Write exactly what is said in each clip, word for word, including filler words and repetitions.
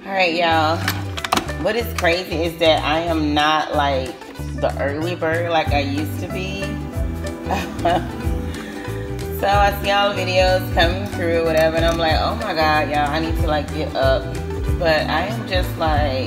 Alright, y'all. What is crazy is that I am not like the early bird like I used to be. So I see all the videos coming through, whatever, and I'm like, oh my god, y'all, I need to like get up. But I am just like,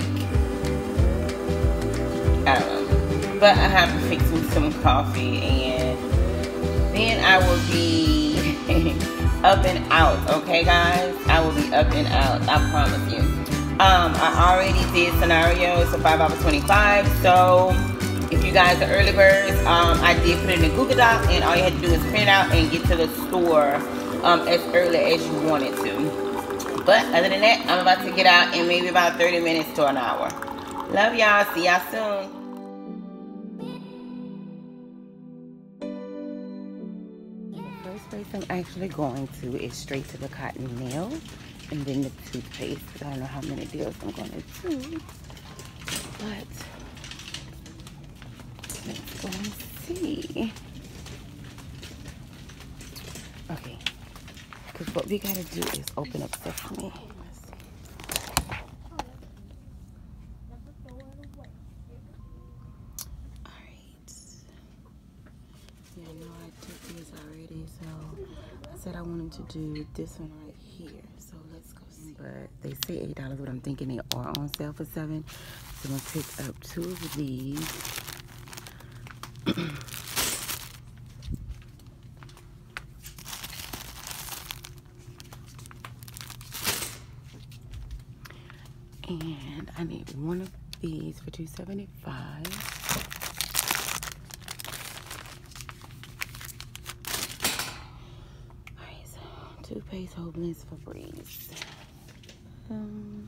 I don't know. But I have to fix me some coffee, and then I will be up and out, okay guys? I will be up and out, I promise you. Um, I already did scenarios for five hours twenty-five, so if you guys are early birds, um, I did put it in a Google Doc, and all you had to do is print it out and get to the store um, as early as you wanted to. But other than that, I'm about to get out in maybe about thirty minutes to an hour. Love y'all. See y'all soon. The first place I'm actually going to is straight to the cotton nail, and then the toothpaste. I don't know how many deals I'm going to do, but let's go and see. Okay, because what we gotta do is open up Sesame. Alright. Yeah, I know I took these already, so I said I wanted to do this one right here. So let's go see. But they say eight dollars, but I'm thinking they are on sale for seven. So I'm gonna pick up two of these. And I need one of these for two seventy-five. Alright, so toothpaste, whole blends for Breeze. Um,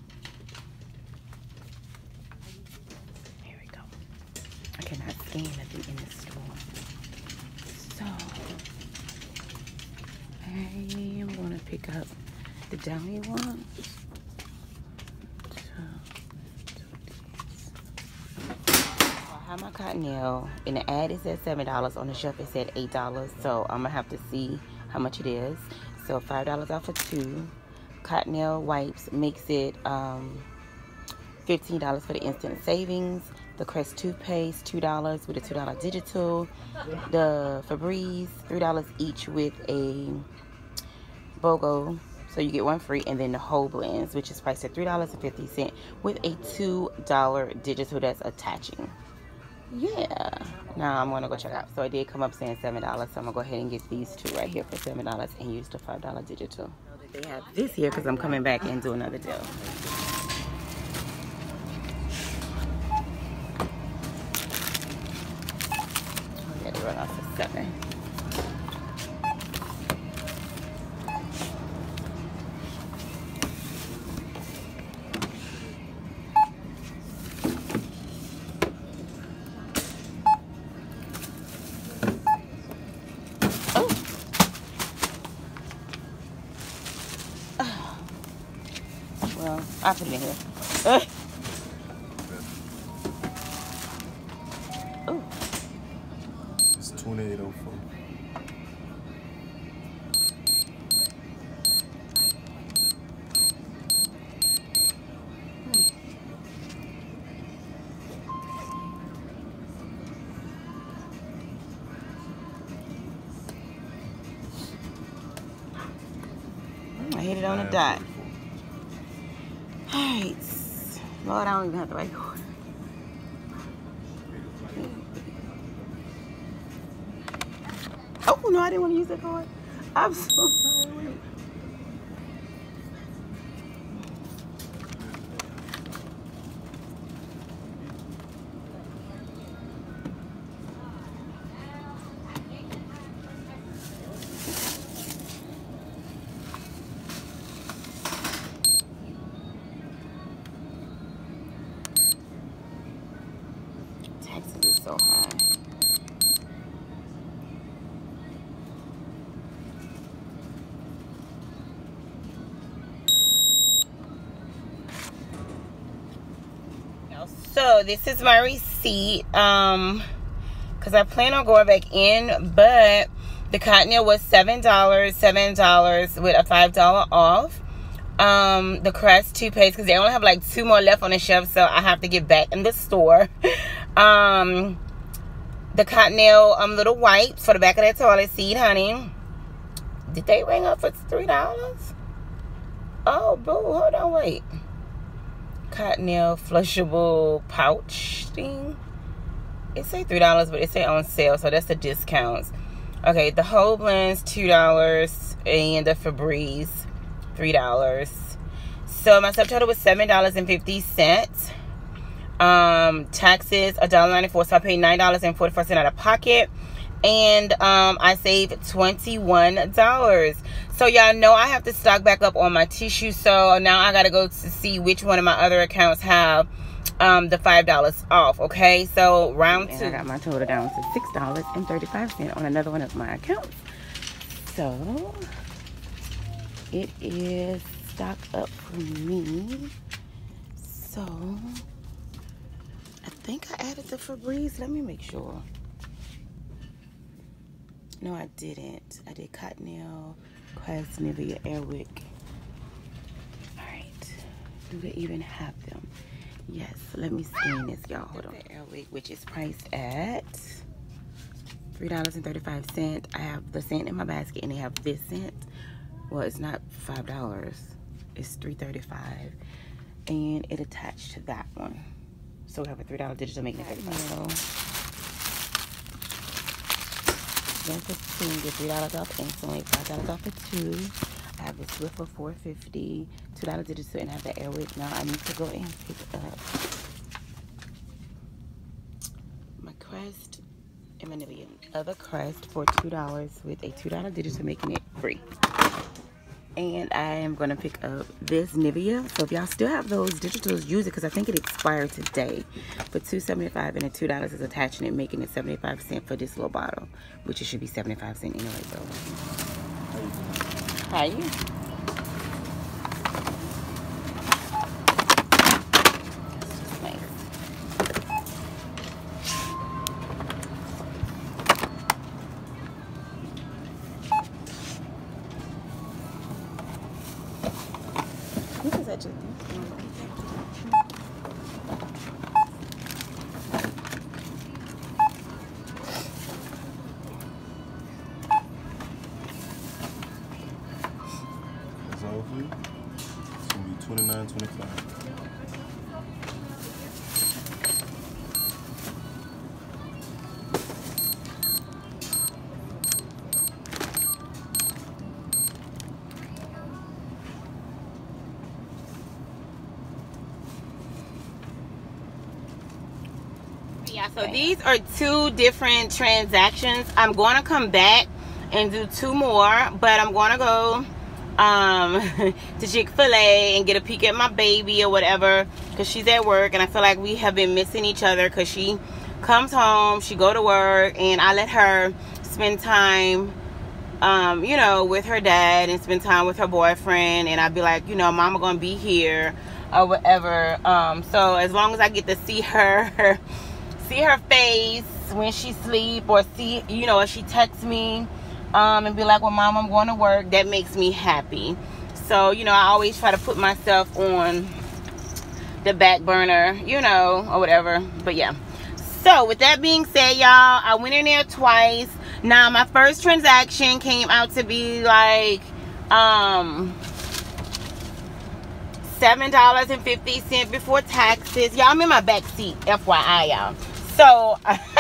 here we go. I cannot scan nothing in the store. So I am gonna pick up the downy one. I have my cotton nail. In the ad it said seven dollars. On the shelf it said eight dollars. So I'm gonna have to see how much it is. So five dollars off for two. Cotton nail wipes makes it um, fifteen dollars for the instant savings. The Crest toothpaste, two dollars with a two dollar digital. The Febreze, three dollars each with a BOGO. So you get one free. And then the whole blends, which is priced at three dollars and fifty cents with a two dollar digital that's attaching. Yeah. Now I'm going to go check out. So it did come up saying seven dollars. So I'm going to go ahead and get these two right here for seven dollars and use the five dollar digital. They have this here because I'm coming back and do another deal. I got to run off for seven. Well, I'll put it in here. Uh. Oh. It's twenty-eight oh four. Hmm. I hit it on the dot. Alright, Lord, I don't even have the right order. Oh, no, I didn't want to use that card. I'm so sorry. Wait. Taxes is so high. So this is my receipt, um because I plan on going back in, but the cotton nail was seven dollars, seven dollars with a five dollar off. um, the Crest toothpaste because they only have like two more left on the shelf, so I have to get back in the store. um, the Cottonelle um, little wipes for the back of that toilet seat, honey. Did they ring up for three dollars? Oh, boo, hold on, wait. Cottonelle flushable pouch thing. It say three dollars, but it say on sale, so that's the discounts. Okay, the whole blends two dollars, and the Febreze three dollars. So my subtotal was seven dollars and fifty cents. Um, taxes one dollar and ninety-four cents, so I paid nine dollars and forty-four cents out of pocket. And um, I saved twenty-one dollars. So y'all know I have to stock back up on my tissue. So now I got to go to see which one of my other accounts have um, the five dollars off. Okay, so round two. And I got my total down to six dollars and thirty-five cents on another one of my accounts. So it is stock up for me. So I think I added the Febreze. Let me make sure. No, I didn't. I did Cottonelle, Crest, Nivea, Airwick. Alright. Do they even have them? Yes. Let me scan this, y'all. Hold on. The Airwick, which is priced at three dollars and thirty-five cents. I have the scent in my basket, and they have this scent. Well, it's not five dollars. It's three thirty-five. And it attached to that one. So we have a three dollar digital making it thirty-five. Then fifteen, get three dollars off instantly, five dollars off for two. I have the Swift for four fifty, two dollars digital, and I have the Airwick. Now I need to go and pick up my Crest and my Nivea. Other Crest for two dollars with a two dollar digital, making it free. And I am going to pick up this Nivea. So if y'all still have those digitals, use it because I think it expired today. For two seventy-five, and a two dollars is attaching it, making it seventy-five cents for this little bottle, which it should be seventy-five cents anyway. So, how are you? It's gonna be twenty-nine twenty-five. Yeah, so these are two different transactions. I'm going to come back and do two more, but I'm going to go um to Chick-fil-A and get a peek at my baby or whatever, because she's at work and I feel like we have been missing each other, because she comes home, she go to work, and I let her spend time um you know with her dad and spend time with her boyfriend, and I'd be like, you know, mama gonna be here or whatever. Um so as long as I get to see her see her face when she sleep, or see, you know, if she texts me Um, and be like, well, mom, I'm going to work, that makes me happy. So, you know, I always try to put myself on the back burner, you know, or whatever. But yeah, so with that being said, y'all, I went in there twice. Now my first transaction came out to be like um seven dollars and fifty cents before taxes. Y'all, I'm in my back seat, F Y I, y'all. So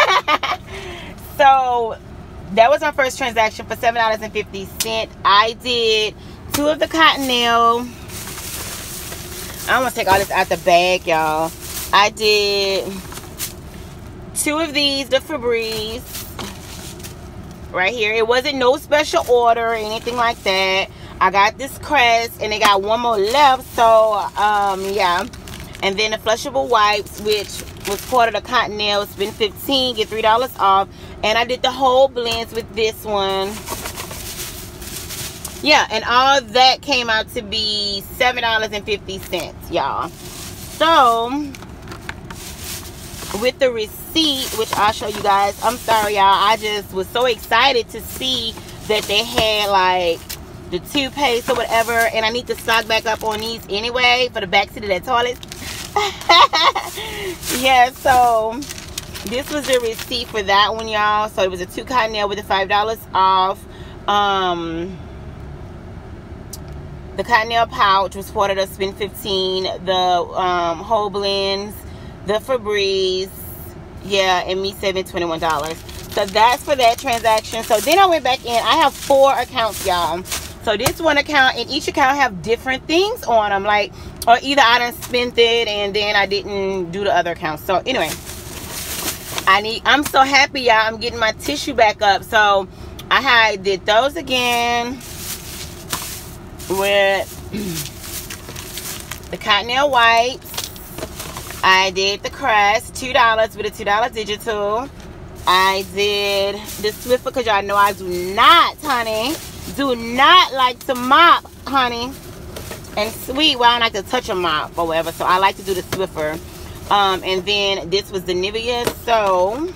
so that was my first transaction for seven dollars and fifty cents. I did two of the Cottonelle. I want to take all this out the bag, y'all. I did two of these, the Febreze, right here. It wasn't no special order or anything like that. I got this Crest, and they got one more left. So, um, yeah. And then the flushable wipes, which was part of the Cottonelle, spend fifteen, get three dollars off. And I did the whole blends with this one. Yeah, and all that came out to be seven dollars and fifty cents, y'all. So, with the receipt, which I'll show you guys. I'm sorry, y'all. I just was so excited to see that they had, like, the toothpaste or whatever, and I need to stock back up on these anyway for the back seat of that toilet. Yeah, so this was the receipt for that one, y'all. So it was a two Cottonelle with the five dollars off. Um, the Cottonelle pouch was four dollars, spend fifteen. The um, whole blends, the Febreze, yeah, and me saving twenty-one dollars. So that's for that transaction. So then I went back in. I have four accounts, y'all. So this one account and each account have different things on them. Like, or either I done spent it and then I didn't do the other account. So anyway, I need, I'm so happy, y'all. I'm getting my tissue back up. So I had did those again with the Cottonelle wipes. I did the Crest, two dollars with a two dollar digital. I did the Swiffer because y'all know I do not, honey, do not like to mop, honey. And sweet, well, I don't like to touch a mop or whatever, so I like to do the Swiffer. Um, and then this was the Nivea. So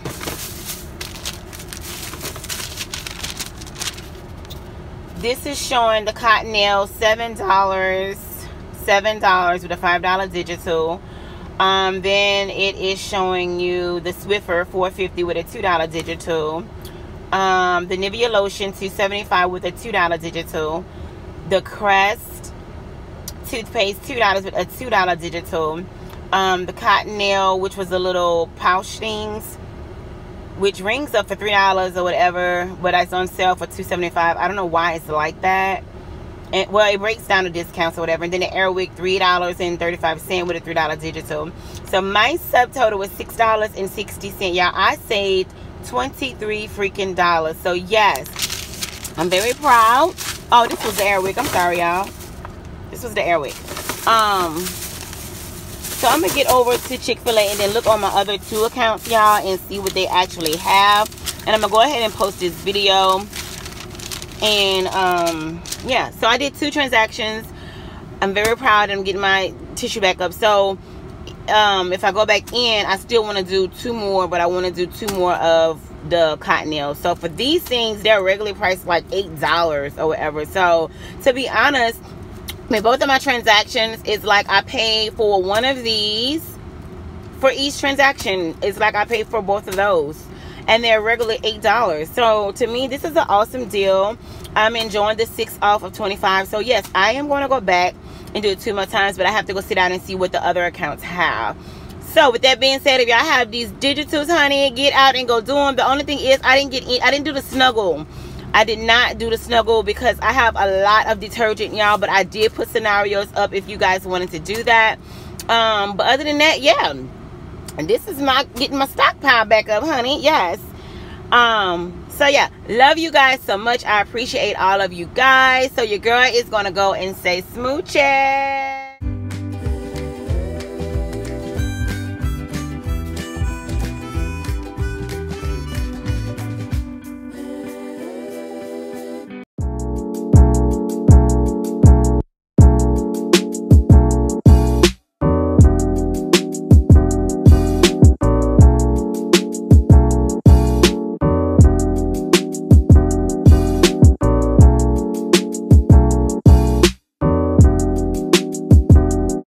this is showing the Cottonelle seven dollars, seven dollars with a five dollar digital. Um, then it is showing you the Swiffer four fifty with a two dollar digital. Um, the Nivea lotion two seventy-five with a two dollar digital. The Crest toothpaste two dollars with a two dollar digital. Um, the Cottonelle, which was the little pouch things, which rings up for three dollars or whatever, but it's on sale for two seventy-five. I don't know why it's like that. And, well, it breaks down the discounts or whatever. And then the Airwick, three dollars and thirty-five cents with a three dollar digital. So my subtotal was six dollars and sixty cents. Y'all, I saved twenty-three freaking dollars. So yes, I'm very proud. Oh, this was the Airwick. I'm sorry, y'all. This was the Airwick. Um, so I'm going to get over to Chick-fil-A and then look on my other two accounts, y'all, and see what they actually have. And I'm going to go ahead and post this video. And um yeah, so I did two transactions. I'm very proud. I'm getting my tissue back up. So um if I go back in, I still want to do two more, but I want to do two more of the Cottonelle. So for these things, they're regularly priced like eight dollars or whatever. So to be honest, I mean, both of my transactions is like I paid for one of these for each transaction. It's like I paid for both of those, and they're regularly eight dollars. So to me, this is an awesome deal. I'm enjoying the six off of twenty-five. So yes, I am going to go back and do it two more times, but I have to go sit down and see what the other accounts have. So with that being said, if y'all have these digitals, honey, get out and go do them. The only thing is, I didn't get in, I didn't do the Snuggle. I did not do the Snuggle because I have a lot of detergent, y'all, but I did put scenarios up if you guys wanted to do that. Um, but other than that, yeah. And this is my getting my stockpile back up, honey. Yes. Um, so yeah, love you guys so much. I appreciate all of you guys. So your girl is gonna go and say smooches.